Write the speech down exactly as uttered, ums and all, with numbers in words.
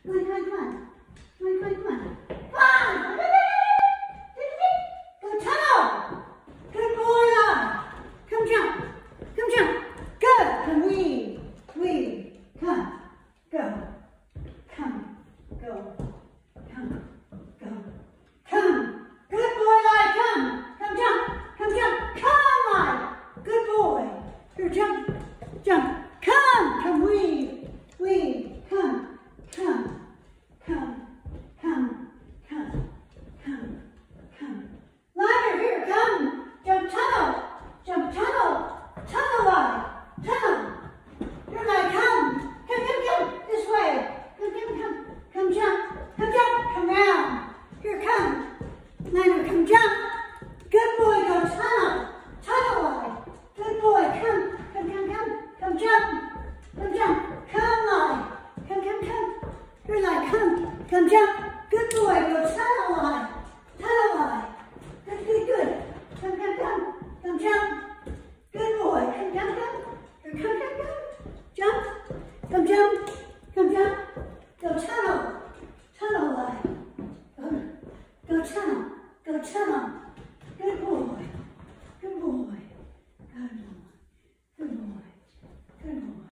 Come on, come on, come on. Come on, come on, come on. Come on! Go tunnel! Good boy, on. Come jump. Come jump. Good. Come weave. Weave. Come. Go. Come. Go. Come. Go. Come. Good boy, Lyle. Come. Come jump. Come jump. Come, Lyle. Good boy. Here, jump. Jump. Come. Come weave. Weave. Come. Come. Come. Come. Come. Come. Come. Lyle, here, come. Jump tunnel. Jump tunnel. Tunnel, Lyle. Tunnel. Here, Lyle, come. Come, come, come. This way. Come, come, come. Come jump. Come jump. Come round. Here, come. Lyle, come jump. Good boy, go tunnel. Tunnel, Lyle. Good boy, come. Come, come, come. Come jump. Come jump. Come, Lyle. Come, come, come. Here, Lyle, come. Come jump. Good boy, go tunnel, Lyle. Tunnel, Lyle. Good, good, good. Come, come, come. Come jump. Good boy. Come, come, come. Here, come, come, come. Jump. Come jump. Come jump. Go tunnel. Tunnel, Lyle. Go, go tunnel. Go tunnel.